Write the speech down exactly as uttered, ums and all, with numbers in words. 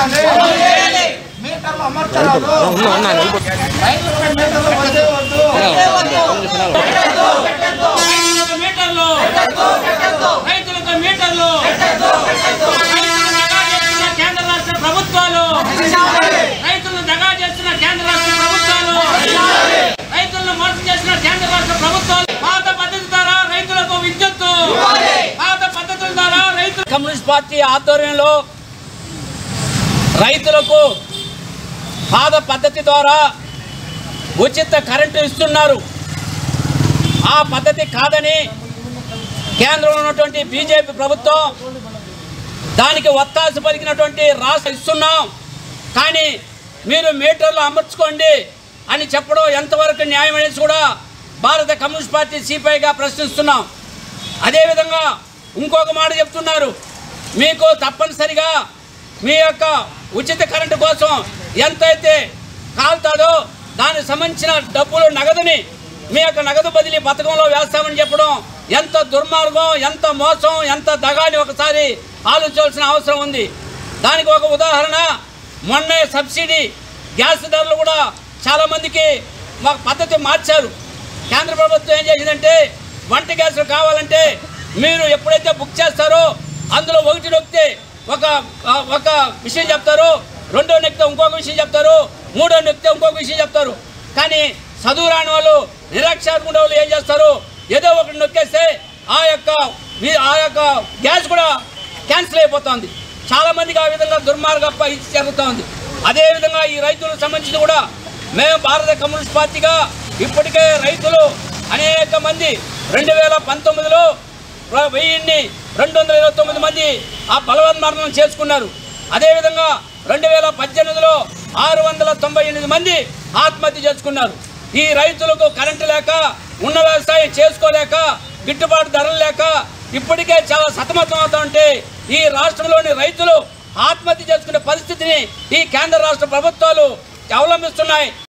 చేయాలి మీటర్లు అమర్చాలి మీటర్లు రైతులకు మీటర్లు కేంద్ర రాష్ట్ర ప్రభుత్వాలు రైతులను దగా చేస్తున్న కేంద్ర రాష్ట్ర ప్రభుత్వాలు రైతులను మోసం చేసిన కేంద్ర రాష్ట్ర ప్రభుత్వాలు పాత పద్ధతి ద్వారా రైతులకు విద్యుత్తు పాత పద్ధతుల ద్వారా రైతు కమ్యూనిస్ట్ పార్టీ ఆధ్వర్యంలో రైతులకు పాత పద్ధతి ద్వారా ఉచిత కరెంటు ఇస్తున్నారు. ఆ పద్ధతి కాదని కేంద్రంలో ఉన్నటువంటి బీజేపీ ప్రభుత్వం దానికి ఒత్తాసు పలికినటువంటి రాష్ట్ర ఇస్తున్నాం, కానీ మీరు మీటర్లు అమర్చుకోండి అని చెప్పడం ఎంతవరకు న్యాయం అనేసి కూడా భారత కమ్యూనిస్ట్ పార్టీ సిపిఐగా ప్రశ్నిస్తున్నాం. అదేవిధంగా ఇంకొక మాట చెప్తున్నారు, మీకు తప్పనిసరిగా మీ యొక్క ఉచిత కరెంటు కోసం ఎంతైతే కాలుతుందో దానికి సంబంధించిన డబ్బులు నగదుని మీ యొక్క నగదు బదిలీ పథకంలో వేస్తామని చెప్పడం ఎంత దుర్మార్గం, ఎంత మోసం, ఎంత దగాని ఒకసారి ఆలోచించాల్సిన అవసరం ఉంది. దానికి ఒక ఉదాహరణ, మొన్నే సబ్సిడీ గ్యాస్ ధరలు కూడా చాలామందికి మాకు పద్ధతి మార్చారు. కేంద్ర ప్రభుత్వం ఏం చేసిందంటే వంట గ్యాసులు కావాలంటే మీరు ఎప్పుడైతే బుక్ చేస్తారో అందులో ఒకటి నొక్కితే ఒక ఒక విషయం చెప్తారు, రెండో నొక్కితే ఇంకొక విషయం చెప్తారు, మూడో నొక్కితే ఇంకొక విషయం చెప్తారు. కానీ చదువు రాని వాళ్ళు నిరక్షరాస్యుల వాళ్ళు ఏం చేస్తారు, ఏదో ఒకటి నొక్కేస్తే ఆ యొక్క ఆ యొక్క గ్యాస్ కూడా క్యాన్సిల్ అయిపోతుంది. చాలామందికి ఆ విధంగా దుర్మార్గ ఇది జరుగుతుంది. అదేవిధంగా ఈ రైతులకు సంబంధించి కూడా మేము భారత కమ్యూనిస్ట్ పార్టీగా ఇప్పటికే రైతులు అనేక మంది రెండు వేల పంతొమ్మిదిలో వెయ్యిన్ని రెండు వందల ఇరవై తొమ్మిది మంది ఆ బలవన్మరణం చేసుకున్నారు. అదేవిధంగా రెండు వేల పద్దెనిమిదిలో ఆరు వందల తొంభై ఎనిమిది మంది ఆత్మహత్య చేసుకున్నారు. ఈ రైతులకు కరెంటు లేక, ఉన్న వ్యవసాయం చేసుకోలేక, గిట్టుబాటు ధరలు లేక ఇప్పటికే చాలా సతమతం అవుతా ఉంటే ఈ రాష్ట్రంలోని రైతులు ఆత్మహత్య చేసుకునే పరిస్థితిని ఈ కేంద్ర రాష్ట్ర ప్రభుత్వాలు అవలంబిస్తున్నాయి.